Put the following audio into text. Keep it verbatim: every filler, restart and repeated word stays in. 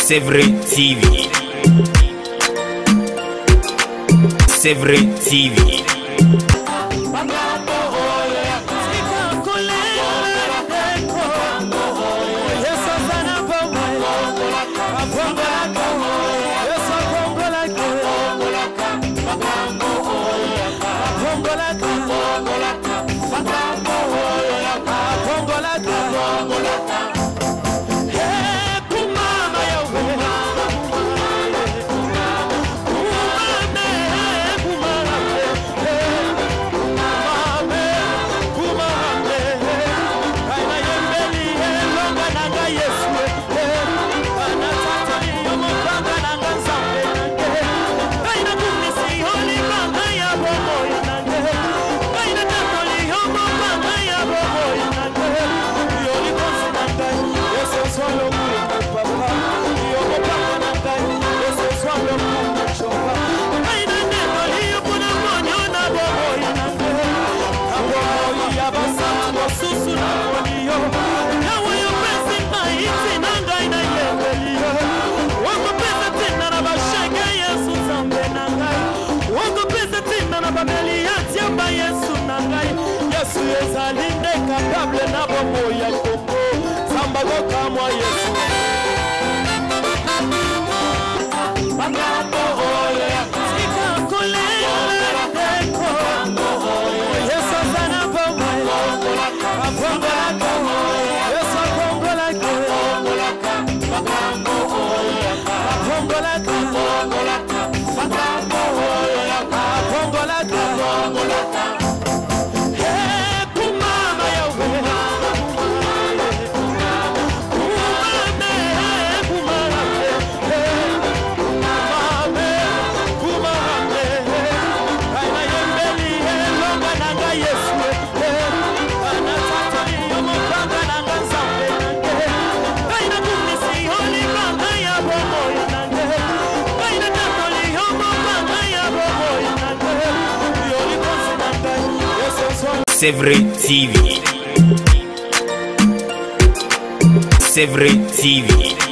C'est vrai T V. C'est vrai T V. Yesu ezalinde capable na bomo ya Kongo samba goka mwa Yesu Bangabo ole sika kole deko Yesu sana bomo Kongola Yesu Kongola Bangabo ole Kongola Kongola Bangabo ole Kongola Kongola C'est vrai T V. C'est vrai T V.